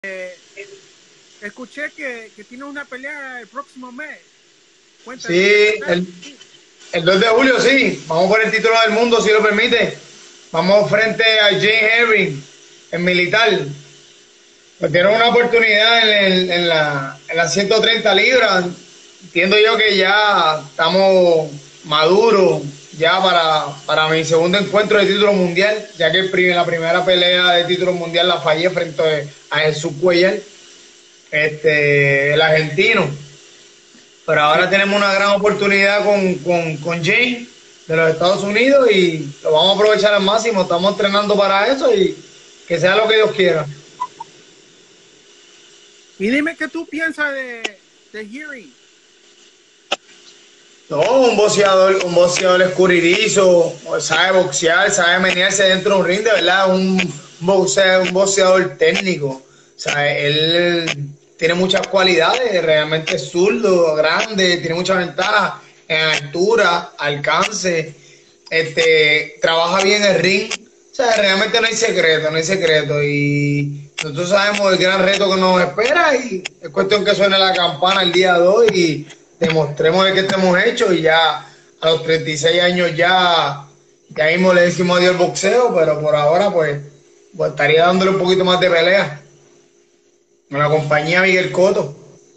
escuché que tiene una pelea el próximo mes. Cuéntanos. Sí, el 2 de julio, sí. Vamos por el título del mundo, si lo permite. Vamos frente a James Herring, en militar. Pues tiene una oportunidad en las 130 libras. Entiendo yo que ya estamos maduros ya para mi segundo encuentro de título mundial, ya que la primera pelea de título mundial la fallé frente a Jesús Cuellar, el argentino. Pero ahora Sí. tenemos una gran oportunidad con James de los Estados Unidos y lo vamos a aprovechar al máximo. Estamos entrenando para eso y que sea lo que Dios quiera. Y dime qué tú piensas de Hearing. No, un boxeador escurridizo, sabe boxear, sabe menearse dentro de un ring, de verdad, un boxeador técnico. O sea, él tiene muchas cualidades, realmente es zurdo, grande, tiene muchas ventajas en altura, alcance, trabaja bien el ring. O sea, realmente no hay secreto, no hay secreto. Y nosotros sabemos el gran reto que nos espera y es cuestión que suene la campana el día 2 y demostremos de qué estamos hechos y ya a los 36 años ya mismo le decimos adiós al boxeo, pero por ahora pues estaría dándole un poquito más de pelea con la compañía Miguel Cotto.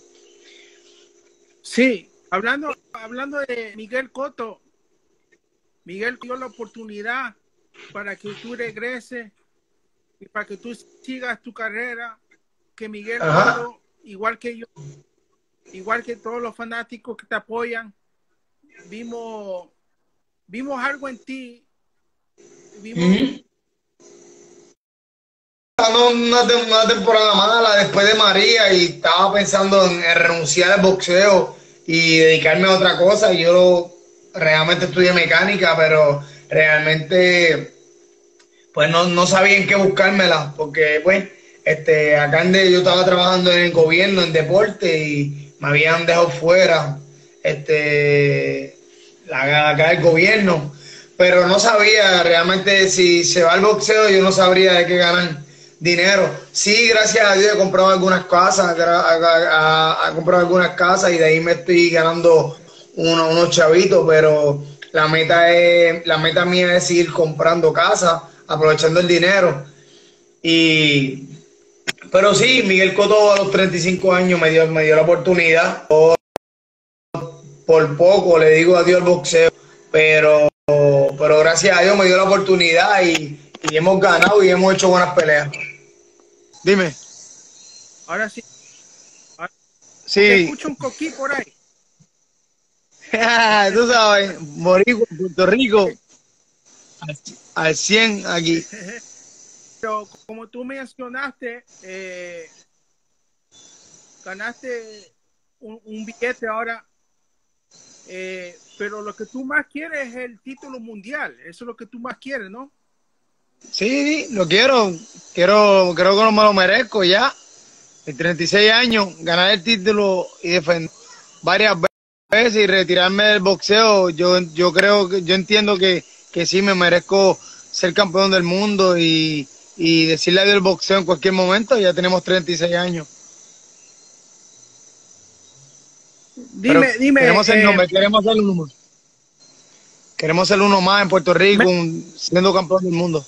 Sí, hablando de Miguel Cotto, Miguel dio la oportunidad para que tú regreses y para que tú sigas tu carrera, que Miguel Ajá. Cotto, igual que yo, igual que todos los fanáticos que te apoyan, vimos, vimos algo en ti, vimos, Ujú. Una temporada mala después de María y estaba pensando en renunciar al boxeo y dedicarme a otra cosa. Yo realmente estudié mecánica, pero realmente pues no sabía en qué buscármela, porque pues acá yo estaba trabajando en el gobierno, en deporte, y me habían dejado fuera acá el gobierno, pero no sabía realmente si se va al boxeo, yo no sabría de qué ganar dinero. Sí, gracias a Dios he comprado algunas casas, he comprado algunas casas y de ahí me estoy ganando unos chavitos, pero la meta mía es seguir comprando casas, aprovechando el dinero. Y, pero sí, Miguel Cotto a los 35 años me dio la oportunidad. Por poco le digo adiós al boxeo, pero gracias a Dios me dio la oportunidad y hemos ganado y hemos hecho buenas peleas. Dime. ahora sí, ahora se Sí, escucha un coquí por ahí. tú sabes, Boricua, Puerto Rico, al 100 aquí. Pero como tú mencionaste, ganaste un billete ahora, pero lo que tú más quieres es el título mundial, eso es lo que tú más quieres, ¿no? Sí, lo creo que no me lo merezco ya. En 36 años, ganar el título y defender varias veces y retirarme del boxeo, yo creo que, yo entiendo que sí me merezco ser campeón del mundo y decirle adiós al boxeo en cualquier momento, ya tenemos 36 años. Pero Dime, queremos el nombre, queremos ser uno más en Puerto Rico, siendo campeón del mundo.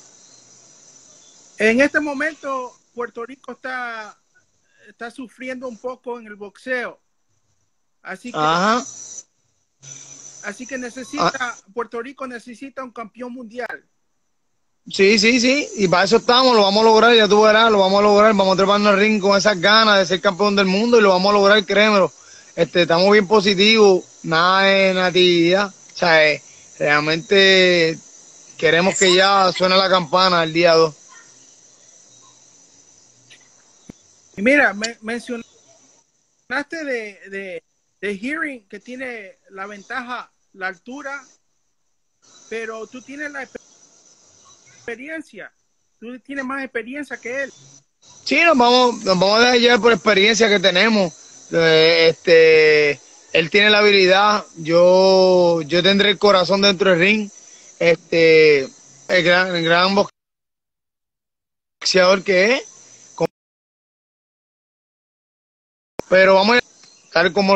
en este momento Puerto Rico está sufriendo un poco en el boxeo, así que, Ajá. así que Ah, Puerto Rico necesita un campeón mundial. sí, y para eso estamos, lo vamos a lograr, ya tú verás, lo vamos a lograr, vamos a treparnos al ring con esas ganas de ser campeón del mundo y lo vamos a lograr, créemelo. Estamos bien positivos, nada de natividad, o sea, realmente queremos que ya suene la campana el día 2. Y mira, mencionaste de Hearing que tiene la ventaja, la altura, pero tú tienes la experiencia, tú tienes más experiencia que él. Sí, nos vamos a dejar llevar por experiencia que tenemos. Él tiene la habilidad, yo tendré el corazón dentro del ring. El gran boxeador que es, Pero vamos a estar como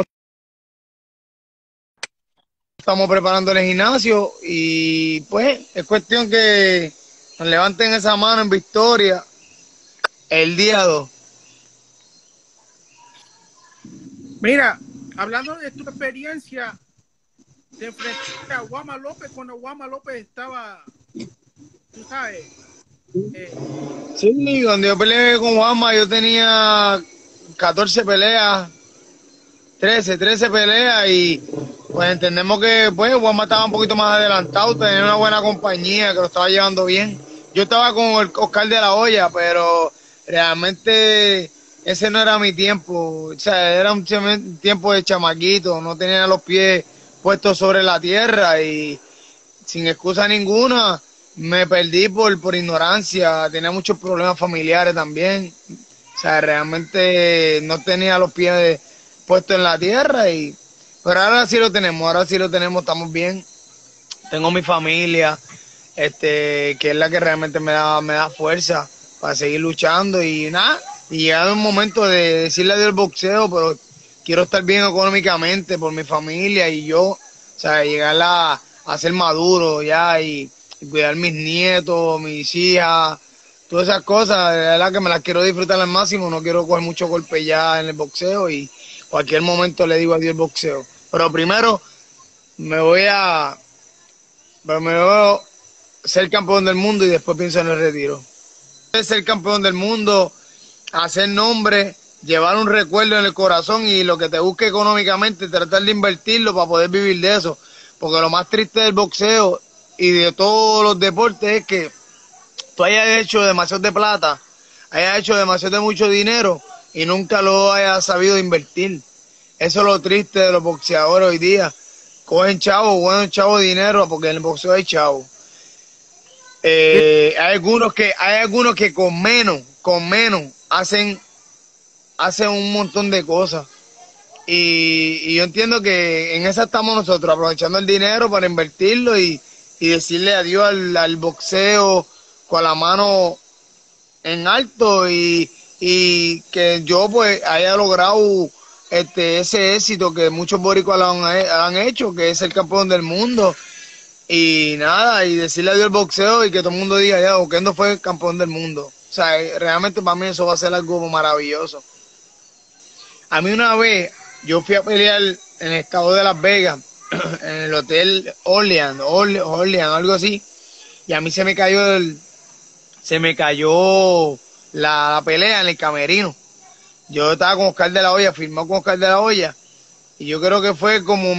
estamos preparando el gimnasio y pues es cuestión que nos levanten esa mano en victoria el día 2. Mira, hablando de tu experiencia, te enfrentaste a Guama López cuando Guama López estaba, tú sabes. Sí, cuando yo peleé con Juanma yo tenía 14 peleas, 13 peleas y pues entendemos que pues Juanma estaba un poquito más adelantado, tenía una buena compañía que lo estaba llevando bien. Yo estaba con el Oscar de la Hoya, pero realmente ese no era mi tiempo, o sea, era un tiempo de chamaquito, no tenía los pies puestos sobre la tierra y sin excusa ninguna me perdí por ignorancia, tenía muchos problemas familiares también, o sea, realmente no tenía los pies puestos en la tierra y pero ahora sí lo tenemos, estamos bien. Tengo mi familia, que es la que realmente me da fuerza para seguir luchando y nada, y llegado un momento de decirle adiós al boxeo, pero quiero estar bien económicamente por mi familia y yo, o sea, llegar a ser maduro ya y cuidar mis nietos, mis hijas, todas esas cosas, de verdad que me las quiero disfrutar al máximo, no quiero coger mucho golpe ya en el boxeo y cualquier momento le digo adiós al boxeo. Pero primero me voy a, pero me voy a ser campeón del mundo y después pienso en el retiro. Ser campeón del mundo, hacer nombre, llevar un recuerdo en el corazón y lo que te busque económicamente, tratar de invertirlo para poder vivir de eso. Porque lo más triste del boxeo y de todos los deportes es que tú hayas hecho demasiado de plata, hayas hecho demasiado de mucho dinero y nunca lo hayas sabido invertir. Eso es lo triste de los boxeadores hoy día. Cogen chavo, bueno chavo dinero, porque en el boxeo hay chavo. Hay algunos que con menos hacen un montón de cosas. Y yo entiendo que en esa estamos nosotros, aprovechando el dinero para invertirlo y decirle adiós al boxeo con la mano en alto y que yo pues haya logrado ese éxito que muchos boricuas han hecho, que es el campeón del mundo. Y nada, y decirle adiós al boxeo y que todo el mundo diga, ya, Oquendo fue el campeón del mundo. O sea, realmente para mí eso va a ser algo maravilloso. A mí una vez, yo fui a pelear en el estado de Las Vegas, en el hotel Orleans, algo así, y a mí se me cayó la pelea en el camerino. Yo estaba con Oscar de la Hoya, firmó con Oscar de la Hoya, y yo creo que fue como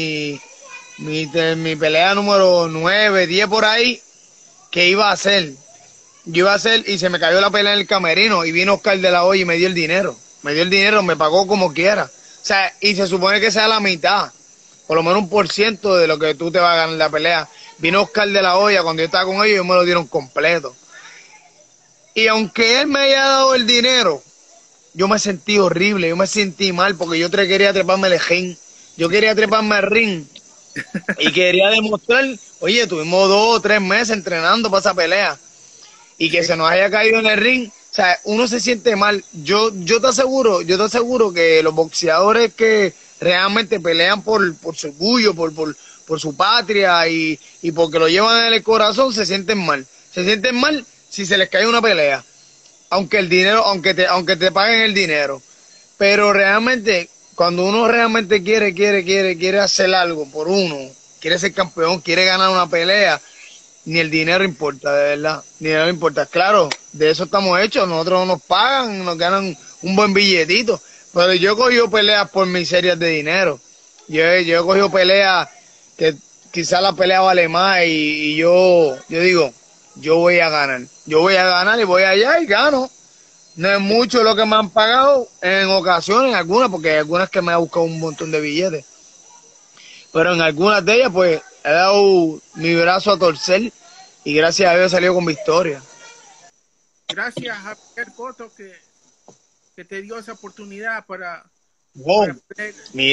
mi pelea número 9, 10 por ahí, que iba a hacer. Yo iba a hacer y se me cayó la pelea en el camerino y vino Oscar de la Hoya y me dio el dinero. Me dio el dinero, me pagó como quiera. O sea, y se supone que sea la mitad, por lo menos 1% de lo que tú te vas a ganar la pelea. Vino Oscar de la Hoya, cuando yo estaba con ellos, me lo dieron completo. Y aunque él me haya dado el dinero, yo me sentí horrible, yo me sentí mal porque yo quería treparme al ring. Yo quería treparme al ring y quería demostrar, oye, tuvimos 2 o 3 meses entrenando para esa pelea y que se nos haya caído en el ring, o sea, uno se siente mal. Yo te aseguro que los boxeadores que realmente pelean por su orgullo, por su patria y porque lo llevan en el corazón, se sienten mal. Se sienten mal si se les cae una pelea, aunque el dinero, aunque te paguen el dinero. Pero realmente, cuando uno realmente quiere hacer algo por uno, quiere ser campeón, quiere ganar una pelea, ni el dinero importa, de verdad, ni el dinero importa. Claro, de eso estamos hechos, nosotros nos pagan, nos ganan un buen billetito, pero yo he cogido peleas por miserias de dinero. Yo he cogido peleas que quizás la pelea vale más y yo digo, yo voy a ganar y voy allá y gano. No es mucho lo que me han pagado en ocasiones, algunas, porque hay algunas que me han buscado un montón de billetes. Pero en algunas de ellas, pues, he dado mi brazo a torcer y gracias a Dios he salido con victoria. Gracias a Javier Cotto que te dio esa oportunidad Wow. para poder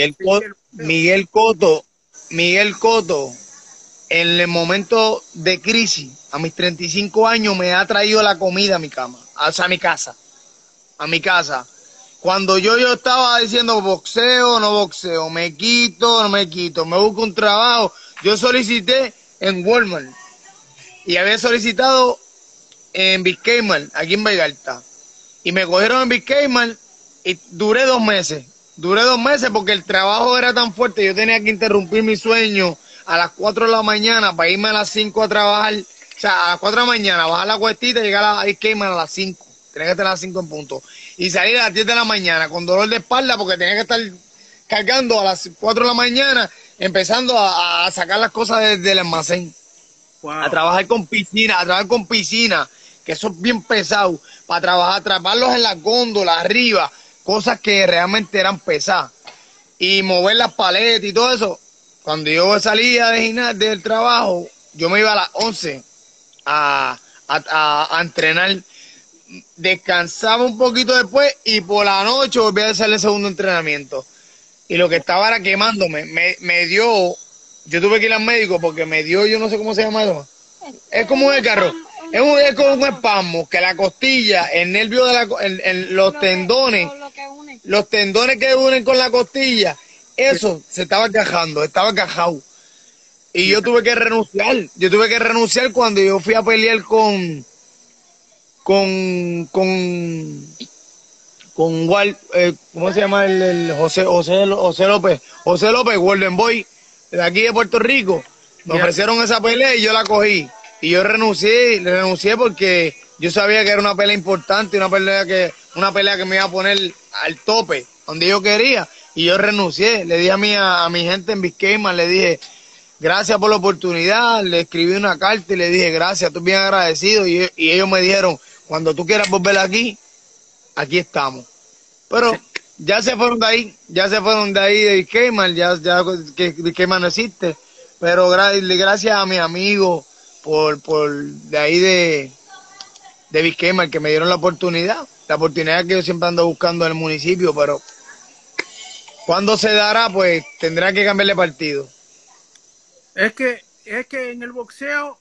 Miguel Cotto, en el momento de crisis, a mis 35 años, me ha traído la comida a mi cama, o sea, a mi casa. Cuando yo estaba diciendo boxeo, no boxeo, me quito, no me quito, me busco un trabajo, yo solicité en Walmart y había solicitado en Biscayman, aquí en Vegalta. Y me cogieron en Biscayman y duré 2 meses. Duré 2 meses porque el trabajo era tan fuerte, yo tenía que interrumpir mi sueño a las 4 de la mañana para irme a las 5 a trabajar. O sea, a las 4 de la mañana, bajar la cuestita y llegar a Biscayman a las 5. Tenía que estar a las 5 en punto. Y salir a las 10 de la mañana con dolor de espalda porque tenía que estar cargando a las 4 de la mañana, empezando a sacar las cosas del almacén. Wow. A trabajar con piscina, que eso es bien pesado, para trabajar, atraparlos en las góndolas arriba, cosas que realmente eran pesadas. Y mover las paletas y todo eso. Cuando yo salía del trabajo, yo me iba a las 11 a entrenar. Descansaba un poquito después y por la noche volví a hacer el segundo entrenamiento. Y lo que estaba era quemándome. Me dio, yo tuve que ir al médico porque me dio, yo no sé cómo se llama eso. Es como un carro. Es como un espasmo, que la costilla, el nervio de los tendones, los tendones que unen con la costilla, eso se estaba cajando, estaba cajado. Y yo tuve que renunciar cuando yo fui a pelear con ¿cómo se llama el José López? José López, Golden Boy, de aquí de Puerto Rico. Me ofrecieron esa pelea y yo la cogí. Y yo renuncié porque yo sabía que era una pelea importante, una pelea que me iba a poner al tope, donde yo quería. Y yo renuncié. Le dije a mi gente en Biscayman, le dije, gracias por la oportunidad. Le escribí una carta y le dije, gracias, estoy bien agradecido. Y ellos me dijeron, cuando tú quieras volver aquí estamos. Pero ya se fueron de ahí, de Biscayman, ya que Biscayman no existe. Pero gracias a mis amigos por de ahí de Biscayman que me dieron la oportunidad que yo siempre ando buscando en el municipio, pero cuando se dará, pues tendrá que cambiarle partido. Es que en el boxeo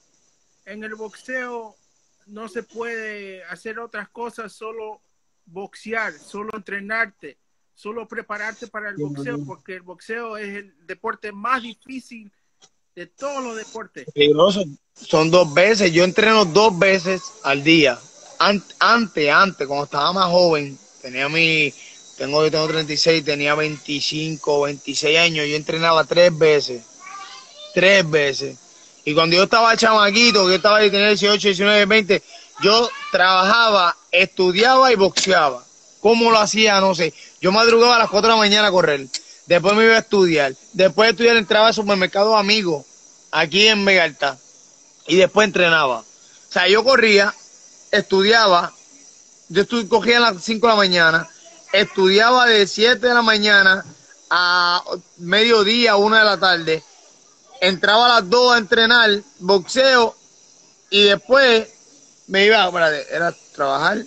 no se puede hacer otras cosas, solo boxear, solo entrenarte, solo prepararte para el boxeo, porque el boxeo es el deporte más difícil de todos los deportes. Peligroso. Son 2 veces, yo entreno 2 veces al día. Antes, cuando estaba más joven, yo tengo 36, tenía 25, 26 años, yo entrenaba 3 veces. 3 veces. Y cuando yo estaba chamaquito, que estaba ahí, tenía 18, 19, 20, yo trabajaba, estudiaba y boxeaba. ¿Cómo lo hacía? No sé. Yo madrugaba a las 4 de la mañana a correr. Después me iba a estudiar. Después de estudiar entraba al supermercado Amigo, aquí en Vegalta. Y después entrenaba. O sea, yo corría, estudiaba. Cogía a las 5 de la mañana. Estudiaba de 7 de la mañana a mediodía, 1 de la tarde. Entraba a las 2 a entrenar, boxeo, y después me iba, era trabajar,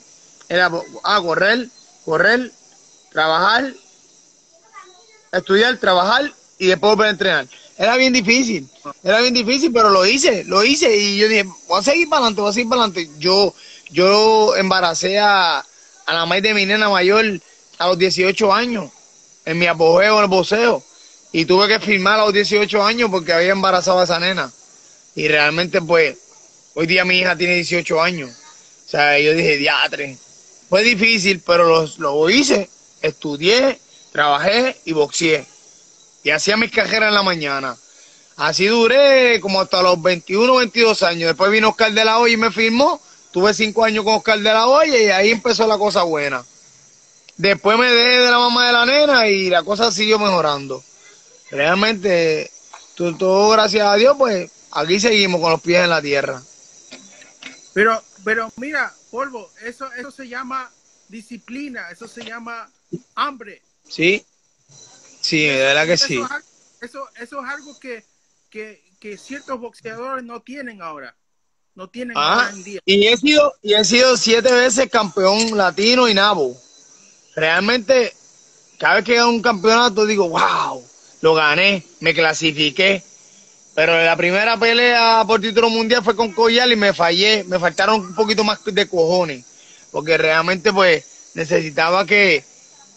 correr, trabajar, estudiar, trabajar y después volver a entrenar. Era bien difícil, pero lo hice y yo dije, voy a seguir para adelante. Yo embaracé a la madre de mi nena mayor a los 18 años, en mi apogeo en el boxeo. Y tuve que firmar a los 18 años porque había embarazado a esa nena. Y realmente, pues, hoy día mi hija tiene 18 años. O sea, yo dije, diatre. Fue difícil, pero lo hice. Estudié, trabajé y boxeé. Y hacía mis cajeras en la mañana. Así duré como hasta los 21, 22 años. Después vino Oscar de la Hoya y me firmó. Tuve 5 años con Oscar de la Hoya y ahí empezó la cosa buena. Después me dejé de la mamá de la nena y la cosa siguió mejorando. Realmente, todo gracias a Dios, pues aquí seguimos con los pies en la tierra. Pero mira, Polvo, eso se llama disciplina, eso se llama hambre. Sí, de verdad que sí. Eso es algo que ciertos boxeadores no tienen ahora. No tienen hoy en día. Y he sido 7 veces campeón latino y nabo. Realmente, cada vez que gano un campeonato digo, wow. Lo gané, me clasifiqué, pero la primera pelea por título mundial fue con Collal y me fallé, me faltaron un poquito más de cojones, porque realmente pues necesitaba que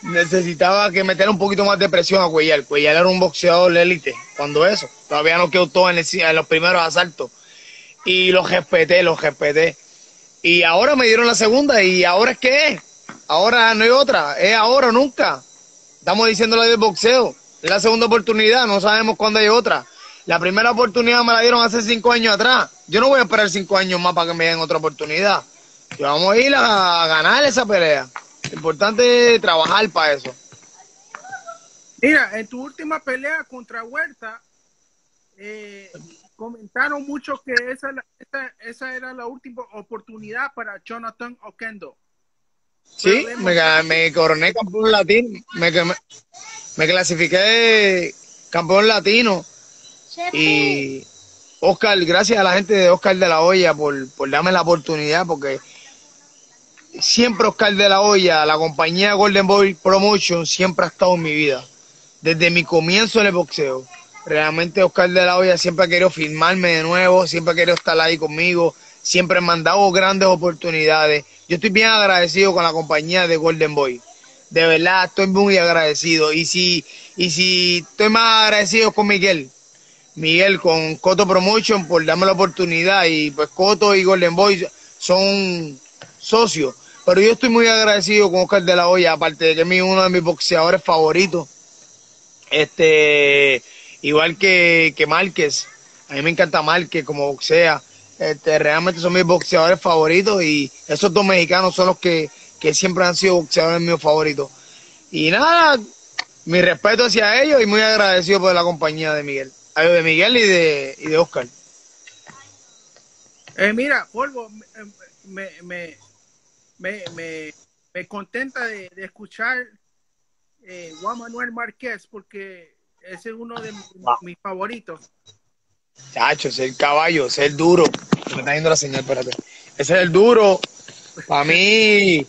necesitaba que meter un poquito más de presión a Cuellar. Cuellar era un boxeador de élite cuando eso. Todavía no quedó todo en los primeros asaltos. Y los respeté, los respeté. Y ahora me dieron la segunda y ahora es que es. Ahora no hay otra, es ahora o nunca. Estamos diciéndolo del boxeo. Es la segunda oportunidad, no sabemos cuándo hay otra. La primera oportunidad me la dieron hace 5 años atrás. Yo no voy a esperar 5 años más para que me den otra oportunidad. Y vamos a ir a ganar esa pelea. Lo importante es trabajar para eso. Mira, en tu última pelea contra Huerta, comentaron mucho que esa era la última oportunidad para Jonathan Oquendo. Sí, me coroné campeón latino. Me clasifiqué campeón latino. Y Oscar, gracias a la gente de Oscar de la Hoya por darme la oportunidad, porque siempre Oscar de la Hoya, la compañía Golden Boy Promotion, siempre ha estado en mi vida. Desde mi comienzo en el boxeo. Realmente Oscar de la Hoya siempre ha querido firmarme de nuevo, siempre ha querido estar ahí conmigo, siempre me han dado grandes oportunidades. Yo estoy bien agradecido con la compañía de Golden Boy. De verdad, estoy muy agradecido. Y si estoy más agradecido con Miguel con Coto Promotion por darme la oportunidad, y pues Coto y Golden Boy son socios. Pero yo estoy muy agradecido con Oscar de la Hoya, aparte de que es uno de mis boxeadores favoritos. Igual que Márquez. A mí me encanta Márquez como boxea. Realmente son mis boxeadores favoritos, y esos dos mexicanos son los que siempre han sido boxeadores míos favoritos. Y nada, mi respeto hacia ellos y muy agradecido por la compañía de Miguel. De Miguel y de Oscar. Mira, Polvo, me contenta de escuchar Juan Manuel Márquez, porque ese es uno de mis favoritos. Chacho, ese es el caballo, ese es el duro. Me está yendo la señal, espérate. Ese es el duro. Para mí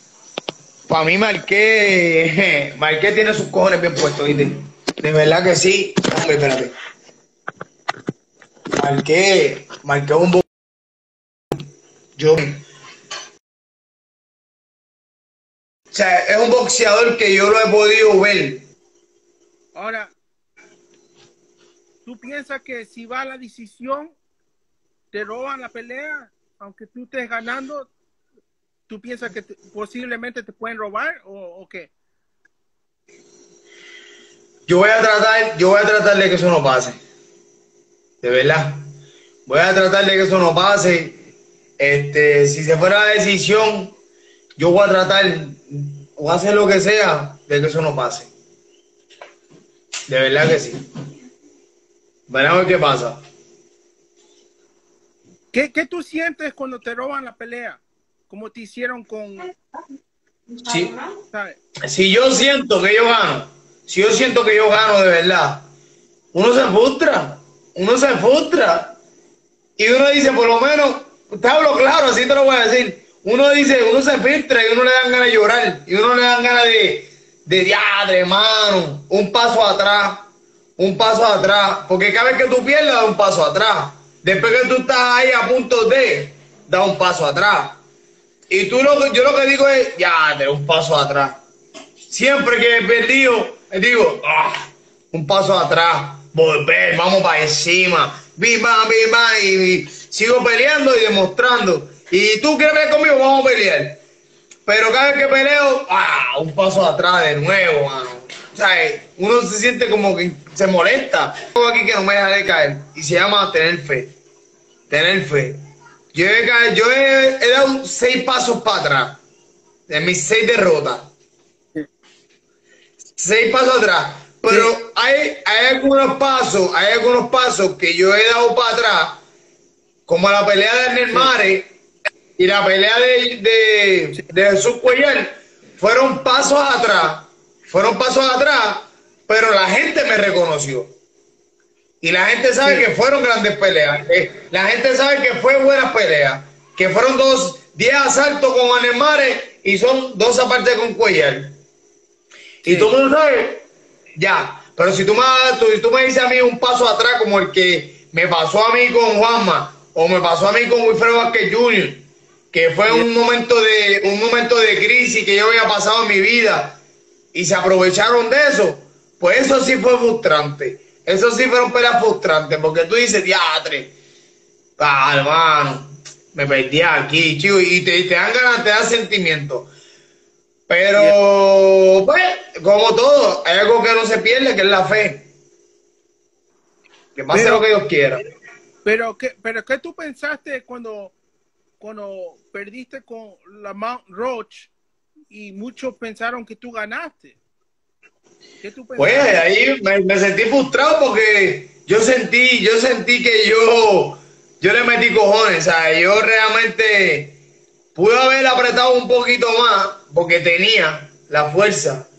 Márquez tiene sus cojones bien puestos, ¿viste? De verdad que sí. Hombre, espérate. Márquez un yo. O sea, es un boxeador que yo lo he podido ver. Ahora, ¿tú piensas que si va a la decisión, te roban la pelea, aunque tú estés ganando? ¿Tú piensas que posiblemente te pueden robar o qué? Yo voy a tratar de que eso no pase. De verdad. Voy a tratar de que eso no pase. Si se fuera la decisión, yo voy a tratar, o hacer lo que sea, de que eso no pase. De verdad que sí. Veremos qué pasa. ¿Qué tú sientes cuando te roban la pelea? Como te hicieron con... Sí. ¿sabes? Si yo siento que yo gano, de verdad, uno se frustra. Y uno dice, por lo menos, te hablo claro, así te lo voy a decir. Uno se filtra y uno le dan ganas de llorar. Y uno le dan ganas de diadre, hermano. Un paso atrás. Porque cada vez que tú pierdes, da un paso atrás. Después que tú estás ahí a punto de, da un paso atrás. Y yo lo que digo es, ya, de un paso atrás. Siempre que he perdido, digo, un paso atrás, volver, vamos para encima. Viva, y sigo peleando y demostrando. Y tú quieres pelear conmigo, vamos a pelear. Pero cada vez que peleo, un paso atrás de nuevo, mano. O sea, uno se siente como que se molesta. Algo aquí que no me deja de caer, y se llama tener fe. Yo he dado 6 pasos para atrás de mis 6 derrotas. 6 pasos atrás. Pero hay algunos pasos que yo he dado para atrás, como la pelea de Ernest Mare y la pelea de Jesús Cuellar. Fueron pasos atrás, pero la gente me reconoció. Y la gente sabe que fueron grandes peleas. La gente sabe que fue buenas peleas. Que fueron 10 asaltos con Ernest Mare y son 2 aparte con Cuellar. Y todo el mundo sabe, ya. Pero si tú me dices a mí un paso atrás como el que me pasó a mí con Juanma, o me pasó a mí con Wilfredo Vázquez Jr., que fue un momento de crisis que yo había pasado en mi vida, y se aprovecharon de eso, pues eso sí fue frustrante. Eso sí fueron peleas frustrantes, porque tú dices, diatre, hermano, me perdí aquí, chico, y te dan ganas, te dan sentimiento. Pero, pues, como todo, hay algo que no se pierde, que es la fe. Que pase lo que Dios quiera. Pero ¿qué tú pensaste cuando perdiste con la Mount Roach y muchos pensaron que tú ganaste? ¿Qué tú pensaste? Pues ahí me sentí frustrado porque yo sentí que yo le metí cojones, ¿sabes? Yo realmente pude haber apretado un poquito más porque tenía la fuerza,